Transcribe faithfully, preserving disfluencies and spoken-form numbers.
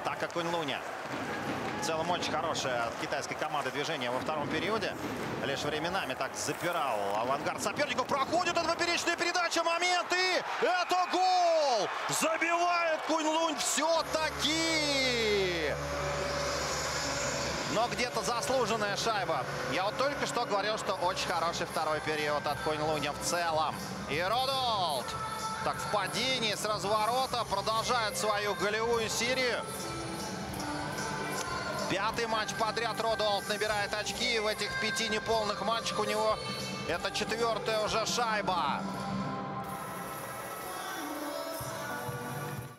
Атака Кунь-Луня. В целом очень хорошее от китайской команды движение во втором периоде. Лишь временами так запирал авангард соперников. Проходит эта поперечная передача. Момент. И это гол! Забивает Кунь-Лунь все-таки. Но где-то заслуженная шайба. Я вот только что говорил, что очень хороший второй период от Кунь-Луня в целом. И Рудолт так в падении с разворота продолжает свою голевую серию. Пятый матч подряд Рудолт набирает очки. В этих пяти неполных матчах у него это четвертая уже шайба.